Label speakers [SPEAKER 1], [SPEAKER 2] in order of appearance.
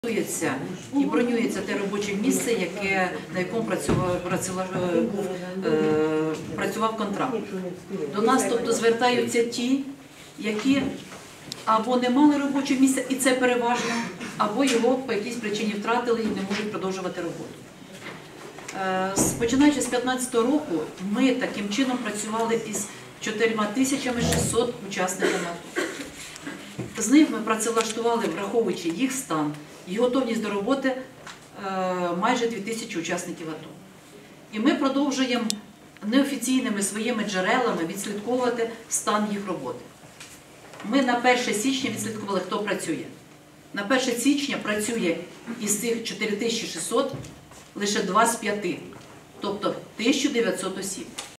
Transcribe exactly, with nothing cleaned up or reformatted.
[SPEAKER 1] Готується і бронюється те робоче місце, яке, на якому працював, працював, був, е, працював контракт. До нас, тобто, звертаються ті, які або не мали робоче місце, і це переважно, або його по якійсь причині втратили і не можуть продовжувати роботу. Е, починаючи з дві тисячі п'ятнадцятого року, ми таким чином працювали із чотирма тисячами шістсот учасниками АТО. З них ми працевлаштували, враховуючи їх стан і готовність до роботи, майже дві тисячі учасників АТО. І ми продовжуємо неофіційними своїми джерелами відслідковувати стан їх роботи. Ми на перше січня відслідкували, хто працює. На перше січня працює із цих чотирьох тисяч шістсот лише два з п'яти, тобто тисяча дев'ятсот осіб.